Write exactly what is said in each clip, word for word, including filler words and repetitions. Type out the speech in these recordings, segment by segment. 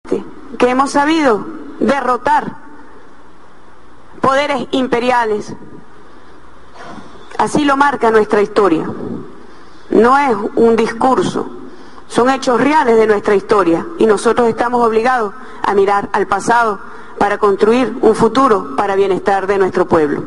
este que hemos sabido derrotar poderes imperiales. Así lo marca nuestra historia. No es un discurso, son hechos reales de nuestra historia y nosotros estamos obligados a mirar al pasado para construir un futuro para bienestar de nuestro pueblo.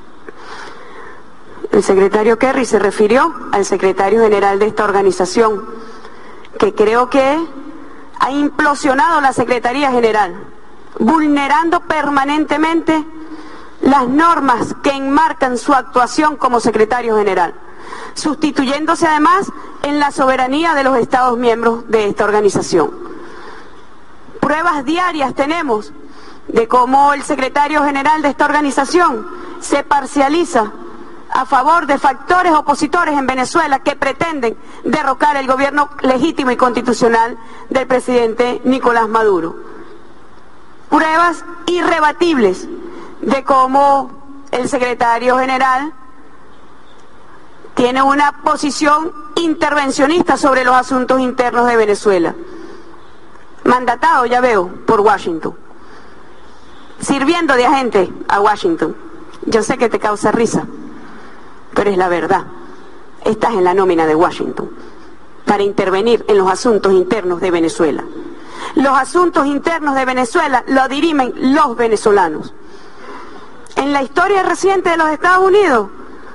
El secretario Kerry se refirió al secretario general de esta organización, que creo que ha implosionado la Secretaría General, vulnerando permanentemente las normas que enmarcan su actuación como secretario general, sustituyéndose además en la soberanía de los Estados miembros de esta organización. Pruebas diarias tenemos de cómo el secretario general de esta organización se parcializa a favor de factores opositores en Venezuela que pretenden derrocar el gobierno legítimo y constitucional del presidente Nicolás Maduro. Pruebas irrebatibles de cómo el secretario general tiene una posición intervencionista sobre los asuntos internos de Venezuela, mandatado, ya veo, por Washington, sirviendo de agente a Washington. Yo sé que te causa risa, pero es la verdad. Estás en la nómina de Washington para intervenir en los asuntos internos de Venezuela. Los asuntos internos de Venezuela los dirimen los venezolanos. En la historia reciente de los Estados Unidos,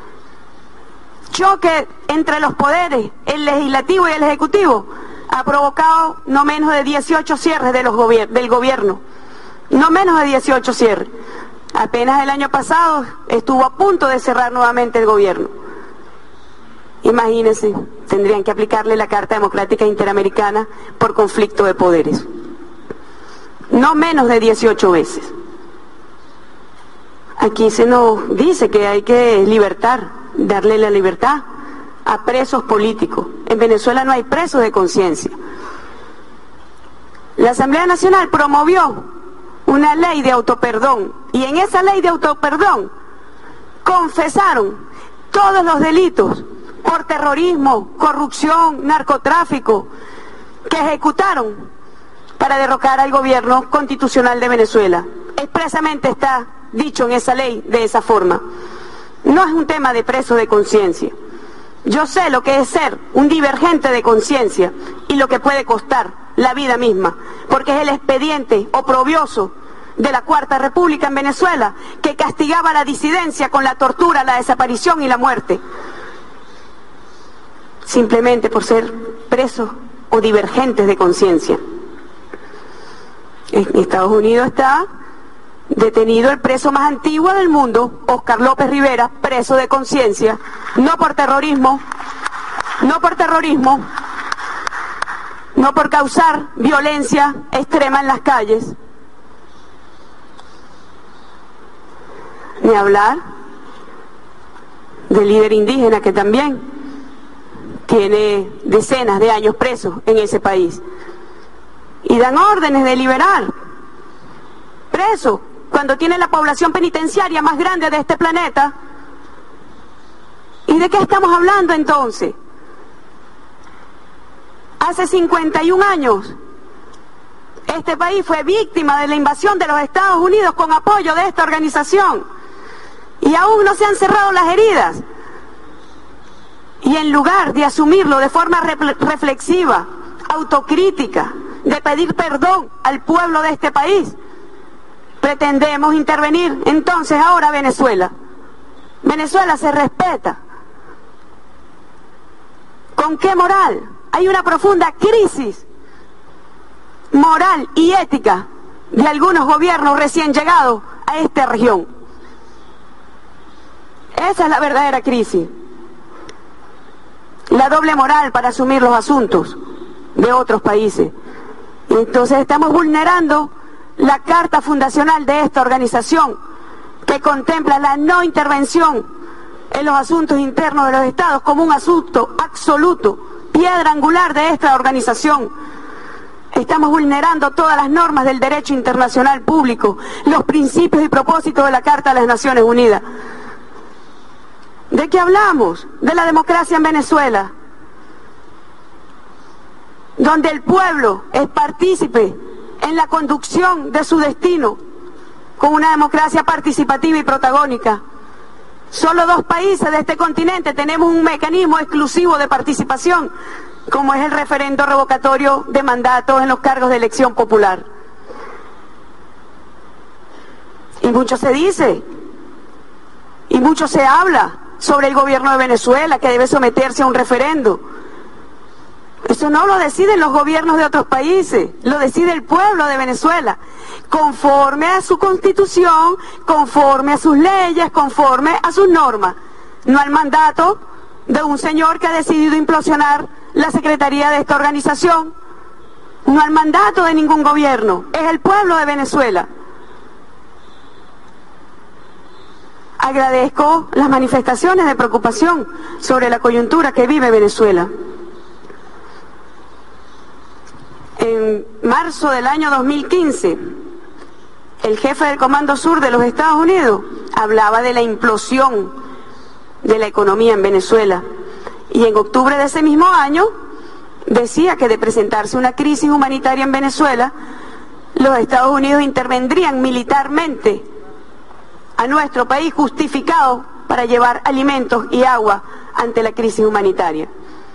choque entre los poderes, el legislativo y el ejecutivo, ha provocado no menos de dieciocho cierres de los gobier- del gobierno. No menos de dieciocho cierres. Apenas el año pasado estuvo a punto de cerrar nuevamente el gobierno. Imagínense, tendrían que aplicarle la Carta Democrática Interamericana por conflicto de poderes. No menos de dieciocho veces. Aquí se nos dice que hay que libertar, darle la libertad a presos políticos. En Venezuela no hay presos de conciencia. La Asamblea Nacional promovió una ley de autoperdón y en esa ley de autoperdón confesaron todos los delitos por terrorismo, corrupción, narcotráfico que ejecutaron para derrocar al gobierno constitucional de Venezuela. Expresamente está dicho en esa ley de esa forma. No es un tema de preso de conciencia. Yo sé lo que es ser un divergente de conciencia y lo que puede costar la vida misma, porque es el expediente oprobioso de la Cuarta República en Venezuela que castigaba la disidencia con la tortura, la desaparición y la muerte, simplemente por ser presos o divergentes de conciencia. En Estados Unidos está detenido el preso más antiguo del mundo, Oscar López Rivera, preso de conciencia, no por terrorismo, no por terrorismo, no por causar violencia extrema en las calles. Ni hablar del líder indígena que también tiene decenas de años preso en ese país. Y dan órdenes de liberar presos cuando tiene la población penitenciaria más grande de este planeta. ¿Y de qué estamos hablando entonces? Hace cincuenta y un años este país fue víctima de la invasión de los Estados Unidos con apoyo de esta organización y aún no se han cerrado las heridas. Y en lugar de asumirlo de forma reflexiva, autocrítica, de pedir perdón al pueblo de este país, pretendemos intervenir entonces ahora Venezuela. Venezuela se respeta. ¿Con qué moral? Hay una profunda crisis moral y ética de algunos gobiernos recién llegados a esta región. Esa es la verdadera crisis. La doble moral para asumir los asuntos de otros países. Y entonces estamos vulnerando la carta fundacional de esta organización que contempla la no intervención en los asuntos internos de los estados como un asunto absoluto, piedra angular de esta organización. Estamos vulnerando todas las normas del derecho internacional público, los principios y propósitos de la Carta de las Naciones Unidas. ¿De qué hablamos? De la democracia en Venezuela, donde el pueblo es partícipe en la conducción de su destino con una democracia participativa y protagónica. Solo dos países de este continente tenemos un mecanismo exclusivo de participación, como es el referendo revocatorio de mandatos en los cargos de elección popular. Y mucho se dice, y mucho se habla sobre el gobierno de Venezuela, que debe someterse a un referendo. Eso no lo deciden los gobiernos de otros países, lo decide el pueblo de Venezuela, conforme a su constitución, conforme a sus leyes, conforme a sus normas, no al mandato de un señor que ha decidido implosionar la secretaría de esta organización, no al mandato de ningún gobierno, es el pueblo de Venezuela. Agradezco las manifestaciones de preocupación sobre la coyuntura que vive Venezuela. En marzo del año dos mil quince, el jefe del Comando Sur de los Estados Unidos hablaba de la implosión de la economía en Venezuela. Y en octubre de ese mismo año decía que de presentarse una crisis humanitaria en Venezuela, los Estados Unidos intervendrían militarmente a nuestro país, justificado para llevar alimentos y agua ante la crisis humanitaria.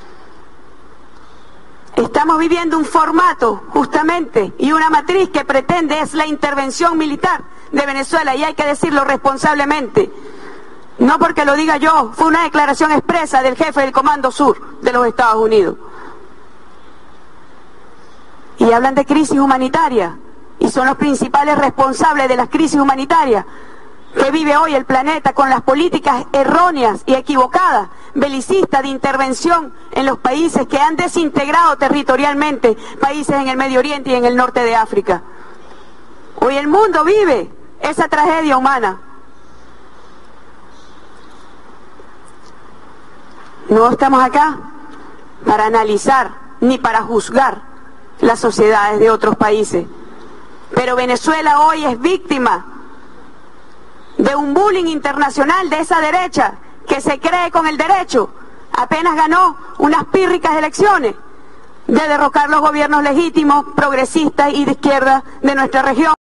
Estamos viviendo un formato, justamente, y una matriz que pretende es la intervención militar de Venezuela, y hay que decirlo responsablemente. No porque lo diga yo, fue una declaración expresa del jefe del Comando Sur de los Estados Unidos. Y hablan de crisis humanitaria, y son los principales responsables de las crisis humanitarias que vive hoy el planeta, con las políticas erróneas y equivocadas, belicistas, de intervención en los países que han desintegrado territorialmente, países en el Medio Oriente y en el norte de África. Hoy el mundo vive esa tragedia humana. No estamos acá para analizar ni para juzgar las sociedades de otros países, pero Venezuela hoy es víctima de un bullying internacional de esa derecha que se cree con el derecho, apenas ganó unas pírricas elecciones, de derrocar los gobiernos legítimos, progresistas y de izquierda de nuestra región.